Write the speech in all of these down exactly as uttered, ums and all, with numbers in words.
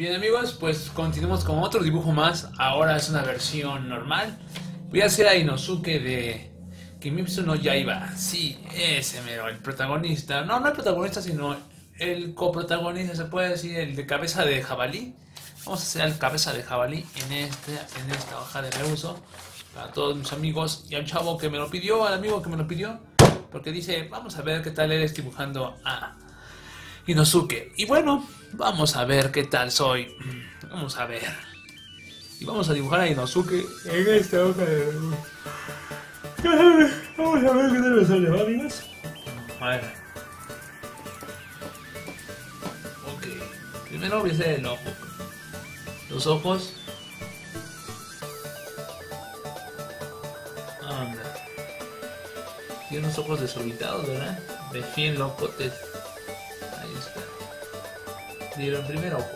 Bien amigos, pues continuamos con otro dibujo más. Ahora es una versión normal. Voy a hacer a Inosuke de Kimetsu no Yaiba. Sí, ese mero, el protagonista. No, no el protagonista, sino el coprotagonista, se puede decir, el de cabeza de jabalí. Vamos a hacer el cabeza de jabalí en, este, en esta hoja de reuso. Para todos mis amigos y al chavo que me lo pidió, al amigo que me lo pidió. Porque dice, vamos a ver qué tal eres dibujando a Inosuke. Y bueno, vamos a ver qué tal soy. Vamos a ver. Y vamos a dibujar a Inosuke en esta hoja de reuso. Vamos a ver qué tal me sale, ¿va, amigos? A ver. Ok. Primero voy a hacer el ojo. Los ojos. Anda. Tiene unos ojos desorbitados, ¿verdad? De fin locotes. Ahí está. Dieron primer ojo.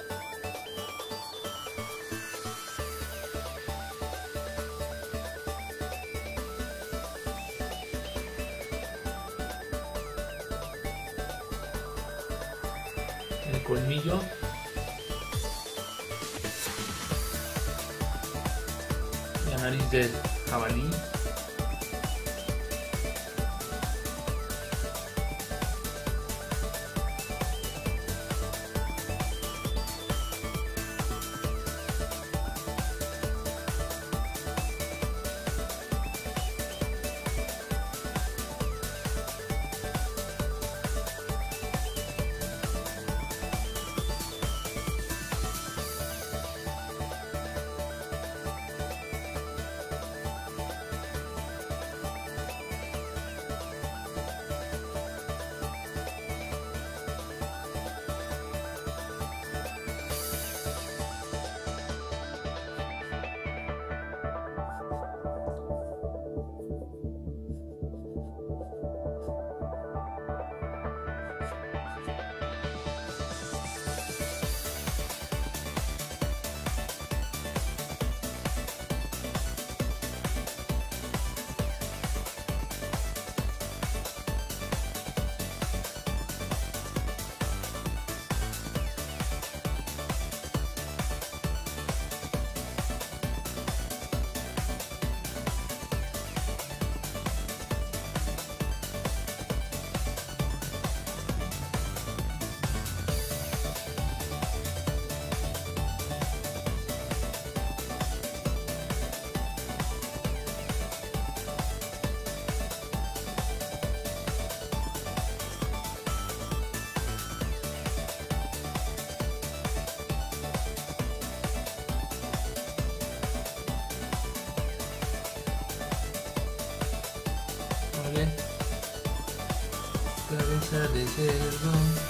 El colmillo. La nariz del jabalí. Cabeza de cerdo.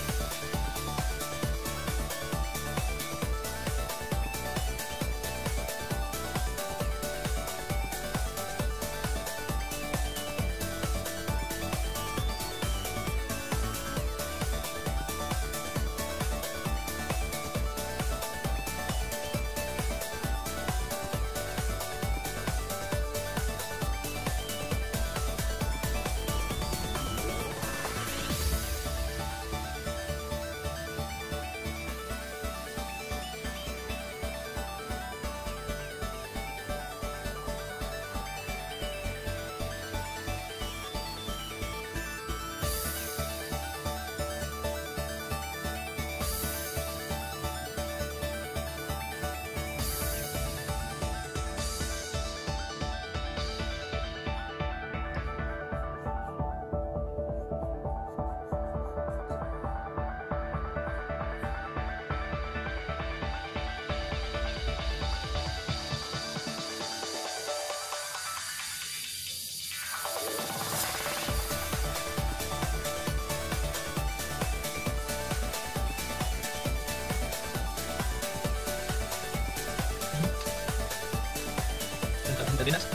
¿Terminas?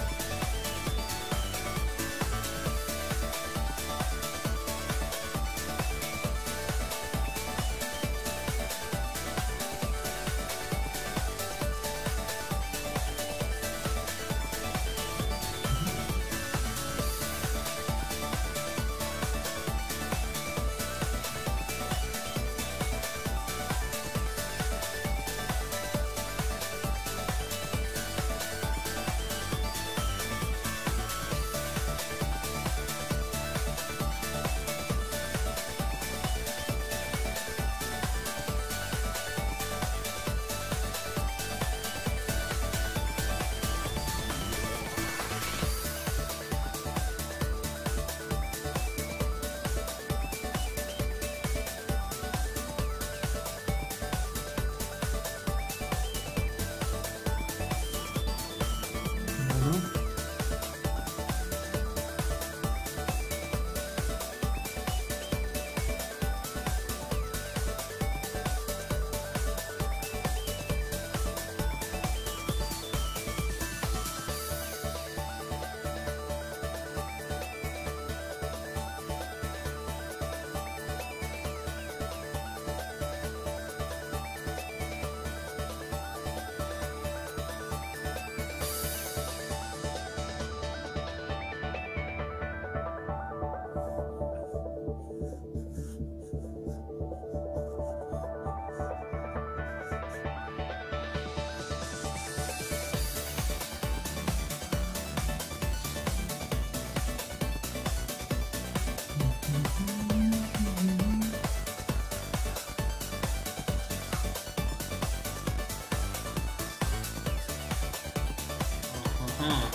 Ajá.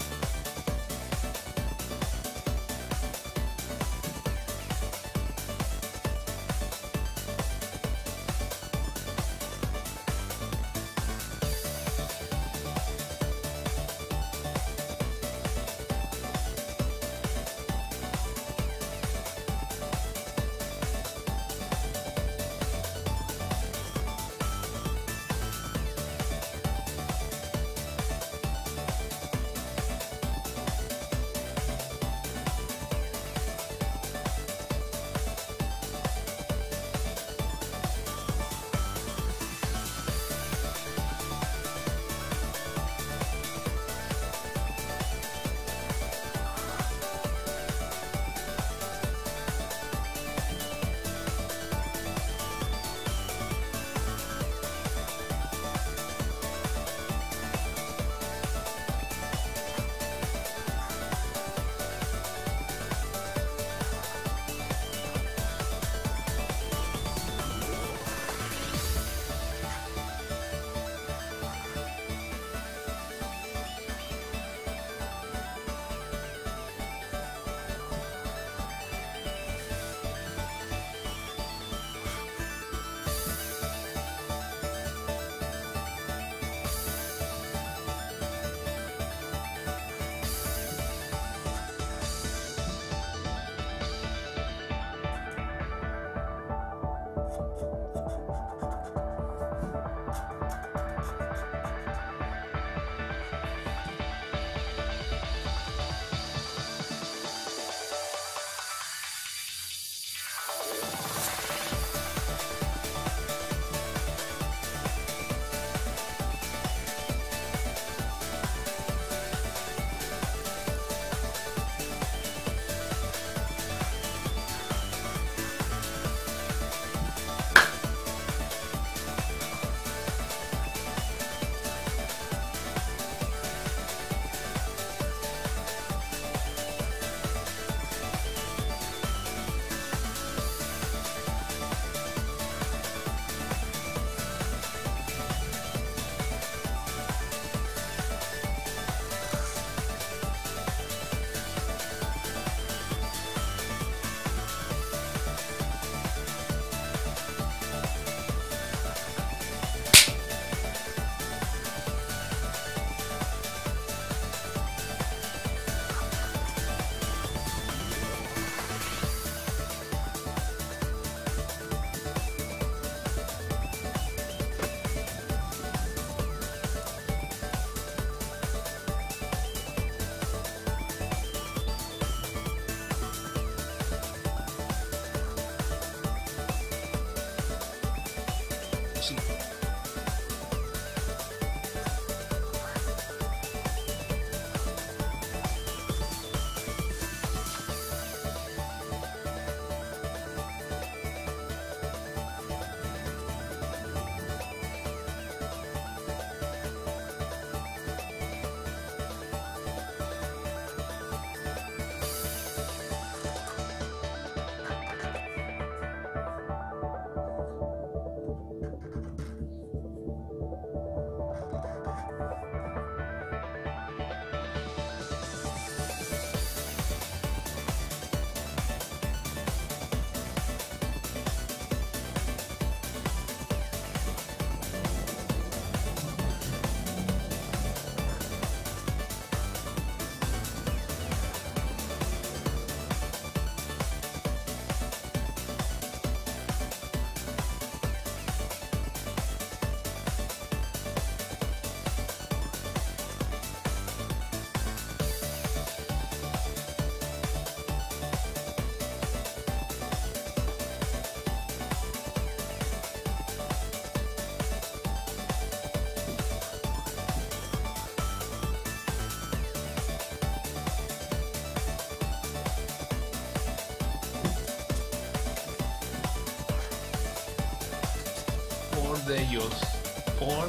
De ellos por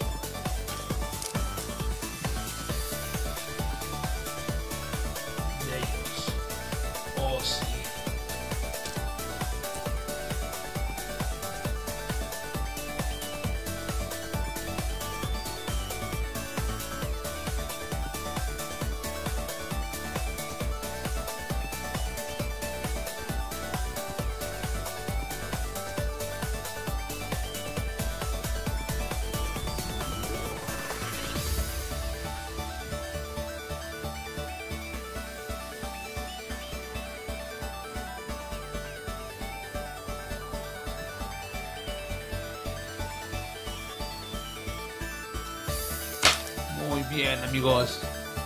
de ellos. Oh, sí. Muy bien, amigos.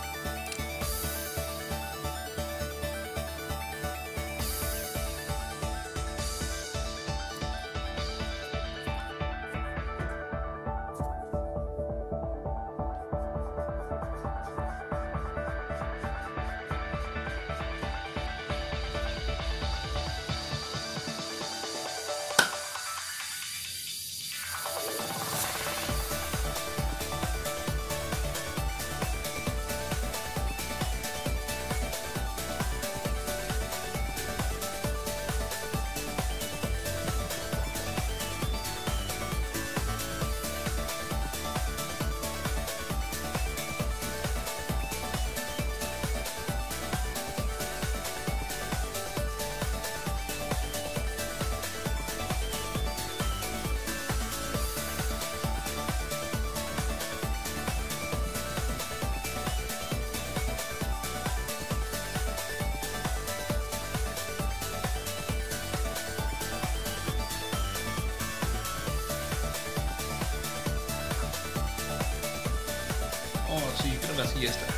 Oh, sí, creo que así ya está.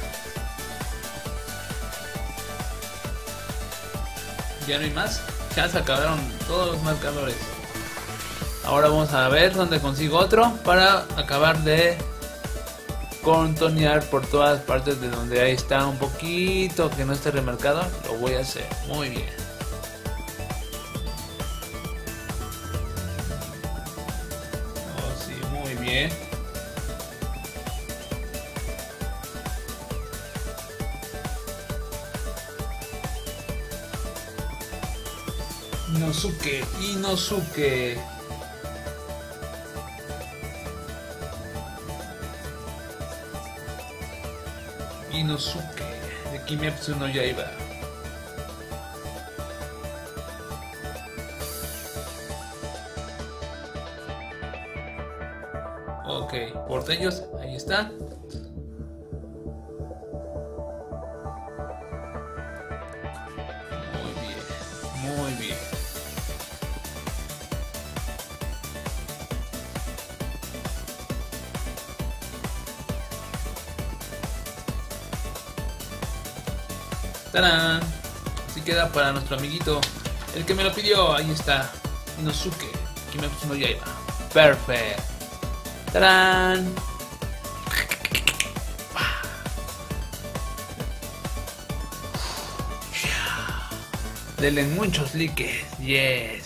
Ya no hay más. Ya se acabaron todos los marcadores. Ahora vamos a ver dónde consigo otro para acabar de contornear por todas partes de donde ahí está un poquito que no esté remarcado. Lo voy a hacer muy bien. Oh, sí, muy bien. Inosuke, Inosuke. Inosuke de Kimetsu no Yaiba. Ok, portellos, ahí está. Muy bien, muy bien. ¡Tarán! Así queda para nuestro amiguito, el que me lo pidió. Ahí está, Inosuke, Kimetsu no Yaiba. Perfecto. ¡Tarán! Denle muchos likes. Yes.